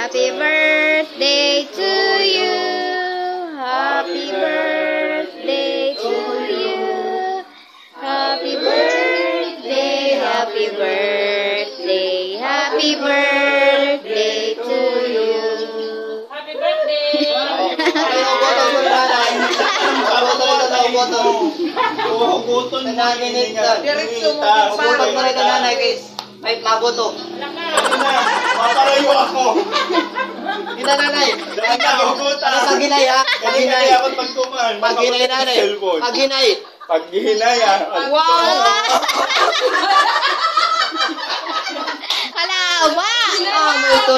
Happy birthday to you. Happy birthday to you. Happy birthday, happy birthday, happy birthday to you. Happy birthday! Huguton mo nanay niya. Huguton mo rin ka nanay guys. May maboto. Maparayo ako. Hindi na nanay. Hugutan. Pag-hinay ha. Pag-hinay ako pagkuman. Pag-hinay nanay. Pag-hinay. Pag-hinay ha. Wow! Hala, wow! May ito.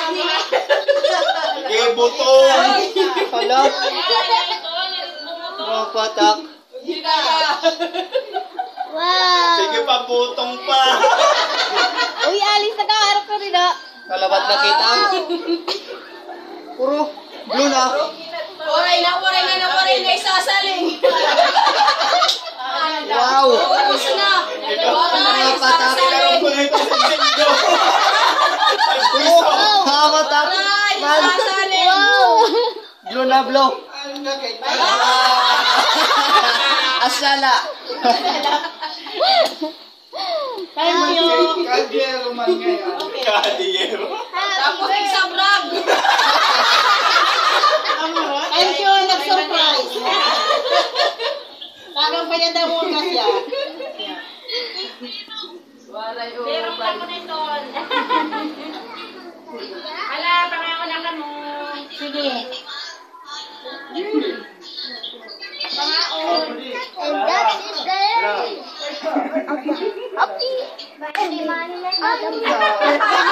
Sige, buto. Hala. Mga patak. Wow! Sige pa, butong pa. Uy, alis na ka. Harap ko rin ah. Kalabat na kita. Puro. Blue na. Waray na isasaling. Wow. Tapos na. Waray, Mga patak. isasaling. Puro. Mga patak. Waray, isasaling. Wow! Blue na blue. Asala. Thank you. Kadiero man ngayon. Kadiero. Tapos nagsabrag. Thank you, nag-surprise. Tagang pa niya daw muna siya. Meron pa mo nito. Hala, pangako na ka mo. Sige. Pangaon. And that is there. Okay. Okay.